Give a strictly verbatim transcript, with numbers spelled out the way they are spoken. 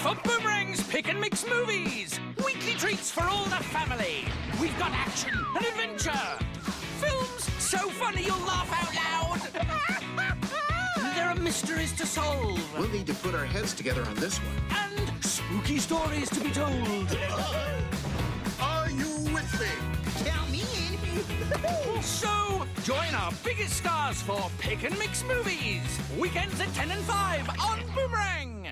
for Boomerang's Pick and Mix Movies. Weekly treats for all the family. We've got action and adventure. Films so funny you'll laugh out loud. There are mysteries to solve. We'll need to put our heads together on this one. And spooky stories to be told. Are you with me? Count me in. So, join our biggest stars for Pick and Mix Movies. Weekends at ten and five on Boomerang.